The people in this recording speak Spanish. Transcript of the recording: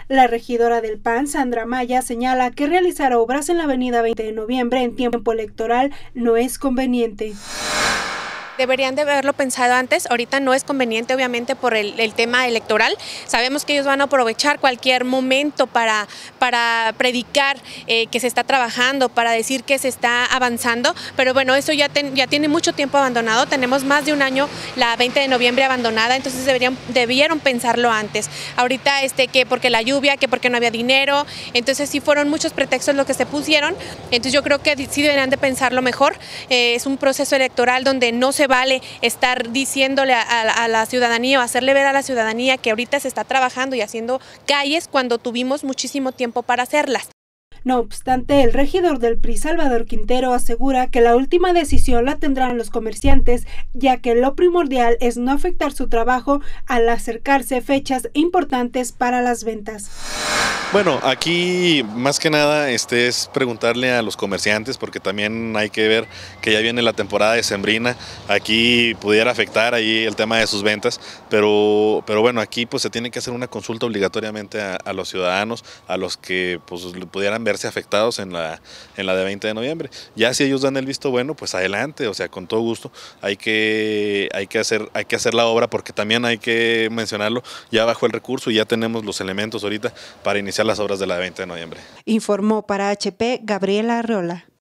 La regidora del PAN, Sandra Maya, señala que realizar obras en la avenida 20 de noviembre en tiempo electoral no es conveniente. Deberían de haberlo pensado antes, ahorita no es conveniente obviamente por el tema electoral. Sabemos que ellos van a aprovechar cualquier momento para predicar que se está trabajando, para decir que se está avanzando, pero bueno, eso ya tiene mucho tiempo abandonado, tenemos más de un año la 20 de noviembre abandonada, entonces debieron pensarlo antes. Ahorita que porque la lluvia, que porque no había dinero, entonces sí fueron muchos pretextos los que se pusieron, entonces yo creo que sí deberían de pensarlo mejor. Es un proceso electoral donde no se vale estar diciéndole a la ciudadanía o hacerle ver a la ciudadanía que ahorita se está trabajando y haciendo calles cuando tuvimos muchísimo tiempo para hacerlas. No obstante, el regidor del PRI, Salvador Quintero, asegura que la última decisión la tendrán los comerciantes, ya que lo primordial es no afectar su trabajo al acercarse fechas importantes para las ventas. Bueno, aquí más que nada es preguntarle a los comerciantes, porque también hay que ver que ya viene la temporada decembrina. Aquí pudiera afectar ahí el tema de sus ventas, pero bueno, aquí pues se tiene que hacer una consulta obligatoriamente a los ciudadanos, a los que pues pudieran verse afectados en la de 20 de noviembre. Ya si ellos dan el visto bueno, pues adelante, o sea, con todo gusto. Hay que hacer la obra, porque también hay que mencionarlo, ya bajó el recurso y ya tenemos los elementos ahorita para iniciar las obras de la 20 de noviembre. Informó para HP Gabriela Arreola.